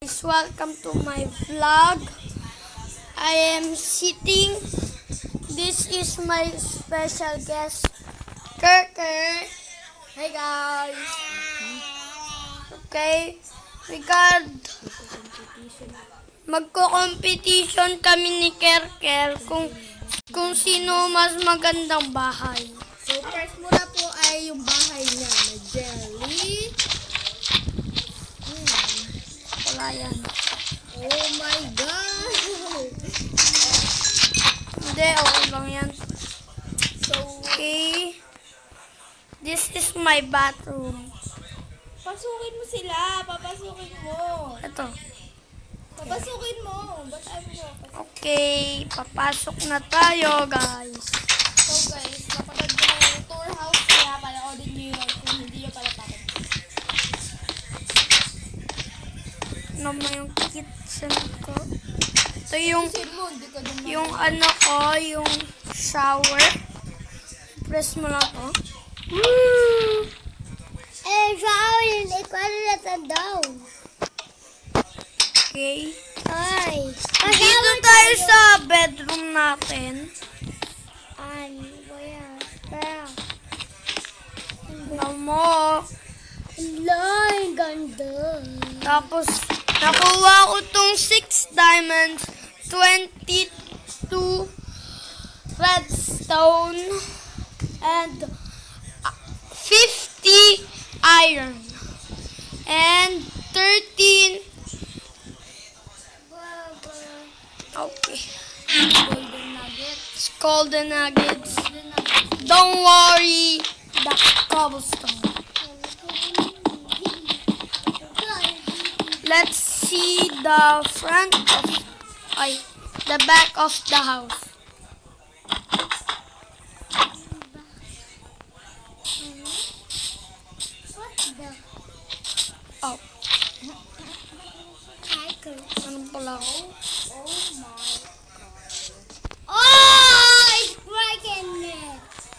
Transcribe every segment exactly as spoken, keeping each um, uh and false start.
Guys, welcome to my vlog. I am sitting. This is my special guest, Kirker. Hey guys. Okay, we got magko-competition kami ni Kirker kung kung sino mas magandang bahay. So, first muna po ay yung bahay niya na jelly. Hmm. Wala yan. Oh my God! Hindi, okay lang yan. So, Okay. This is my bathroom. pasukin mo sila. Papasukin mo. Ito. Papasukin mo. Ba't ayaw mo? Okay, papasok na tayo, guys. So guys, napagod ko na yung tour house kaya panoodin nyo yun kung hindi nyo pala takot. Ano mo yung kitchen ko? Ito yung, Kasi mo, hindi ka din yung ano ko, yung shower. Press mo lang to. Woo! Eh, shower yun. Eh, paano natandaw? Okay. Ay. Dito tayo sa bedroom natin. Ay, boya. Kaya. Tignan mo. Hello, ang ganda. Tapos, nakuha ko tong six diamonds, twenty-two redstone, and fifty iron, and thirteen. Okay. Golden nuggets. Golden nuggets. Don't worry, the cobblestone. Let's see the front of, ay, the back of the house. Oh, ano pala ako? Oh my God. Oh, it's breaking it.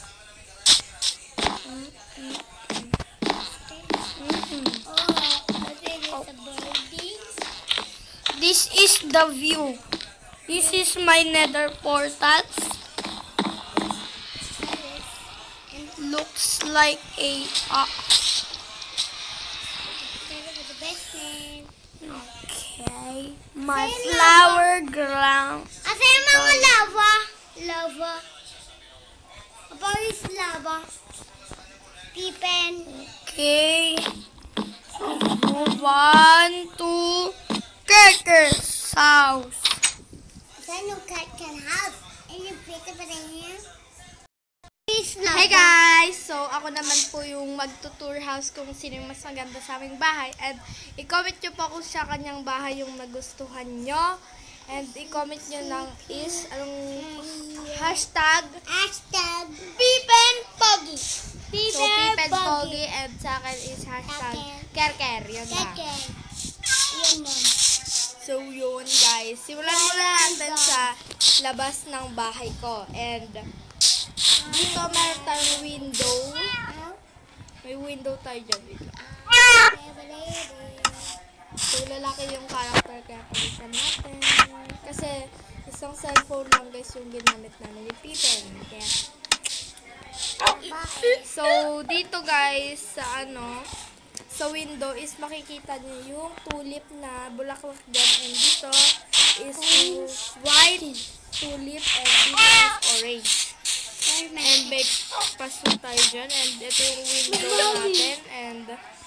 Oh, I think it's a birdie. This is the view. This is my nether portals. Looks like a uh, okay. My flower ground. Asa yung mga lava? Lava. Apa is lava? Pipen. Okay. Move on to Kirker's house. Saan yung cat can have? And yung pita pa rin niya? Hey guys! So, ako naman po yung magtutour house kung sino yung mas maganda sa aming bahay. And i-comment nyo po kung sa kanyang bahay yung nagustuhan nyo. And i-comment nyo ng is, anong hashtag? Hashtag Pipen Pogi. So, Pipen Pogi. And sa akin is hashtag Kerker. Yun ba? Keke. Yun yun. So, yun guys. Simulan muna natin sa labas ng bahay ko. And dito meron tayong window. May window tayo dyan. Wait lang. So, lalaki yung character kaya palitan natin. Kasi, isang cellphone lang guys yung ginamit namin ni Peter. Kaya, so, dito guys, sa ano, sa window is makikita niyo yung tulip na bulaklak dyan. And dito is white tulip and dito is orange. And may paso tayo dyan. And ito yung window natin. And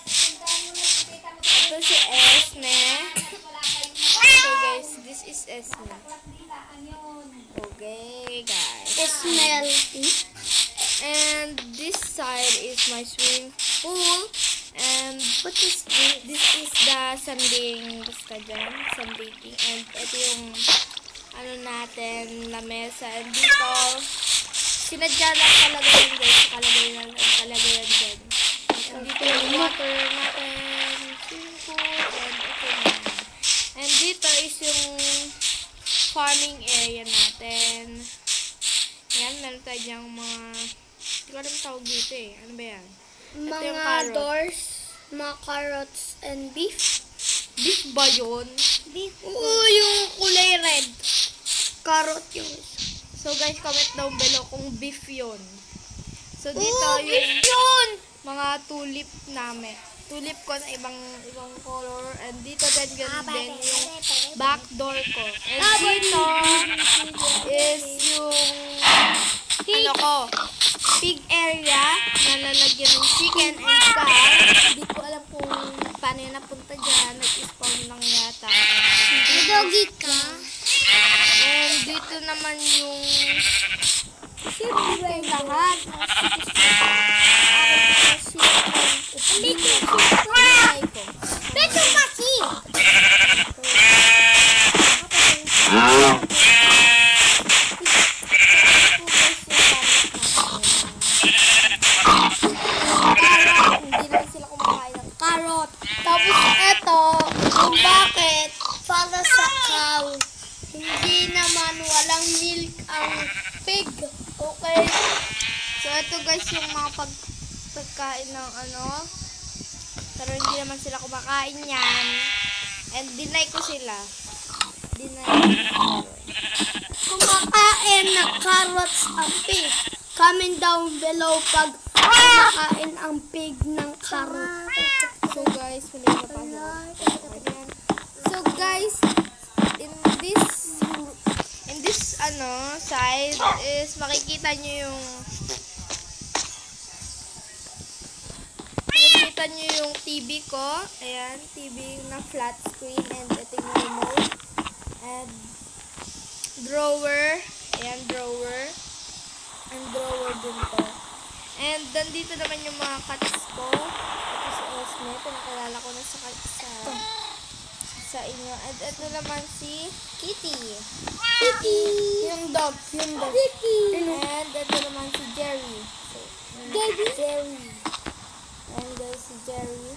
ito si Esme. So guys, this is Esme. Okay guys. Smell. And this side is my swimming pool. And what is this? This is the sanding basta dyan. Sunbaking. And ito yung ano natin, lamesa. And dito, sinadya lang talaga yun guys. Nakalagay lang talaga yan dyan. And dito yung water natin, swimming pool, and ito na. And dito is yung farming area natin. Yan, meron tayo dyang mga, hindi ko alam tawag dito eh. Ano ba yan? Ito yung Mga carrot. doors, mga carrots and beef. Beef ba yun? Beef. Oo, yung kulay red. Carrot yung isa. So guys, comment down below kung beef yun. So dito Oo, yung beef yun! mga tulip namin. Tulip ko na ibang ibang color. And dito din ganun din yung back door ko. And dito is yung ano ko, pig area na lalagyan ng chicken and cow. Hindi ko alam kung paano yun napunta dyan. Nag-spawn lang yata. Doggy ka? And dito naman yung siyempre lahat. Dito ko. Beto kasi. Hindi na sila kumakain ng carrot. Tapos eto, kung bakit para sa cow, hindi naman walang milk ang pig. Okay? So, ito guys yung mga pag pagkain ng ano. Pero hindi naman sila kumakain yan. And deny ko sila. Deny ko. Kumakain ng carrots ang pig. Comment down below pag kumakain ang pig ng carrot. So guys, mali na pa ako. So guys, in this in this ano side is makikita nyo yung makikita nyo yung T V ko. Ayan, T V na flat screen and ito yung remote. And drawer. Ayan, drawer. And drawer din to. And dito naman yung mga cats ko. Ito si Esme. Pinakilala ko na sa, sa, sa inyo. And ito naman si Kitty. Kitty! Yung dog, yung dog. Kitty! And ito naman si Jerry. So, Daddy? Jerry. And there's si Jerry.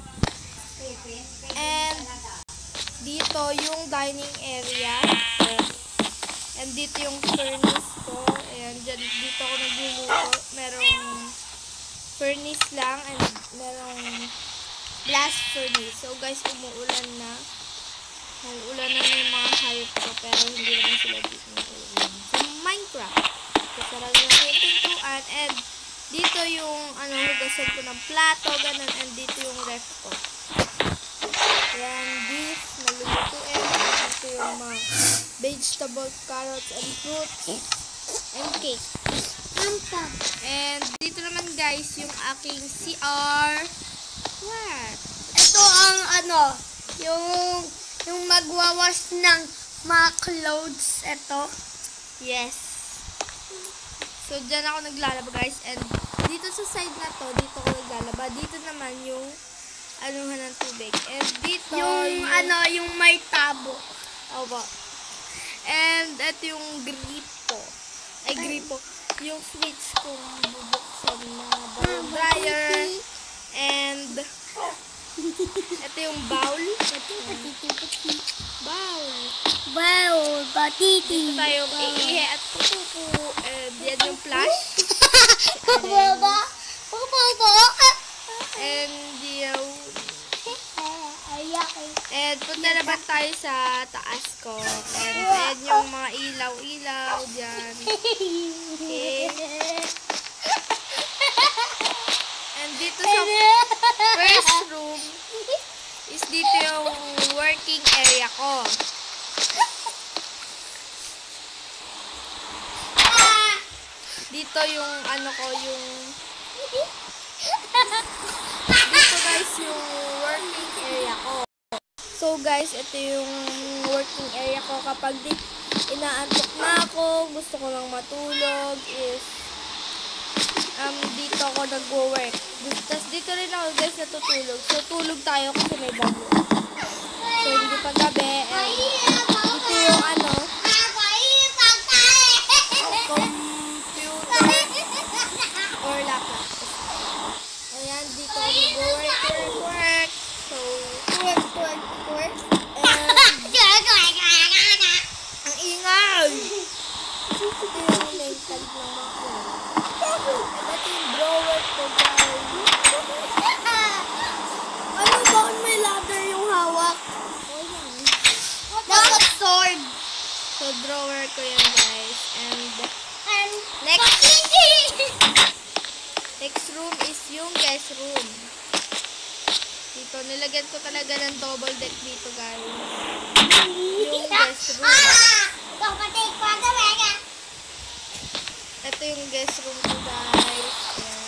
And dito yung dining area. And dito yung furnace ko. Ayan, dyan, dito ako nagluluto. Merong furnace lang and merong blast furnace. So guys, umuulan na. Umuulan na yung mga hayop ko pero hindi naman sila dito umuulan. Sa Minecraft. So, sarado na yung pintuan. And dito yung ano, hugasan ko ng plato, ganun. And dito yung ref ko. Ayan, beef, nalulutuin. Dito yung mga vegetable, carrots, and fruits, and cake. And dito naman guys, yung aking C R. What? Ito ang ano, yung yung magwawash ng mga clothes. Ito. Yes. So, dyan ako naglalaba guys. And dito sa side na to, dito ako naglalaba. Dito naman yung anuhan ng tubig. And dito, Yung, ano, yung may tabo. Opo. And ito yung gripo. Ay, gripo. Yung switch kung bubuksan na dryer. And ito yung bowl. Ito yung bowl. Wow, batiti. Ito tayong iihe at pupupu. And yan yung flash. Baba. Baba. And yung Ayak. And punta naman tayo sa taas ko. And ayan yung mga ilaw-ilaw dyan. Okay. And dito sa first room is dito yung working area ko. Dito yung ano ko, yung dito guys yung working area ko. So guys, ito yung working area ko. Kapag di, inaantok na ako, gusto ko lang matulog, is um, dito ako nag-work. Tapos dito rin ako guys natutulog. So tulog tayo kasi may bagyo. So hindi pa gabi. And dito yung ano, computer or laptop. Ayan, dito ako nag-work, work, work. So, work, work, work. Ang ingay! Ito yung name tag ng mga ano. Ito yung drawer ko, guys. Ano ba may ladder yung hawak? sword. So, drawer ko yan, guys. And, And next, easy. next room is yung guest room. Dito, nilagyan ko talaga ng double deck dito, guys. Yung guest room. Kapatid, pwede mega. Ito yung guest room ko, guys. Ayan.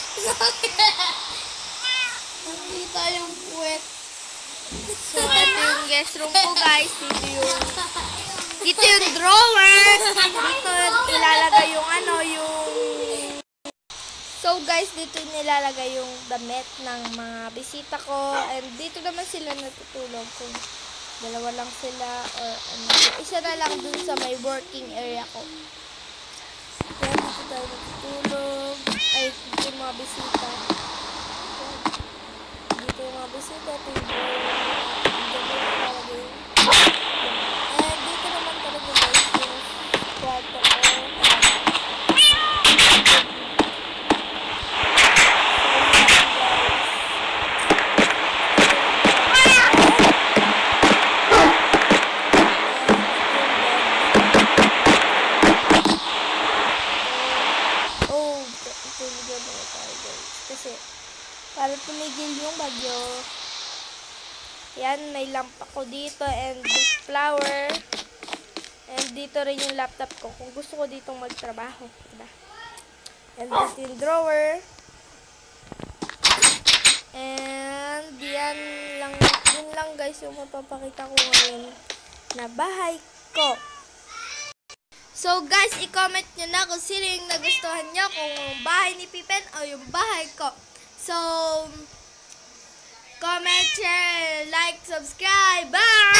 Nakita yung puwet. So, ito yung guest room ko, guys. Dito yung, dito yung drawer. Dito ilalagay yung ano, yung... So, guys, dito nilalagay yung damit ng mga bisita ko. And dito naman sila natutulog kung dalawa lang sila or ano. Isa na lang dun sa may working area ko. Kaya dito tayo natutulog. Ay, dito yung mga bisita. Dito yung mga bisita. Ito yung drawer. And dito naman talaga guys yung kwarto ko. Kasi, para tumigil yung bagyo. Yan, may lamp ako dito and flower. And dito rin yung laptop ko kung gusto ko ditong magtrabaho. Diba? And dito yung drawer. And yan lang, yun lang guys yung mapapakita ko ngayon na bahay ko. So guys, i-comment nyo na kung sino yung nagustuhan nyo, kung bahay ni Pippen o yung bahay ko. So, comment, share, like, subscribe. Bye!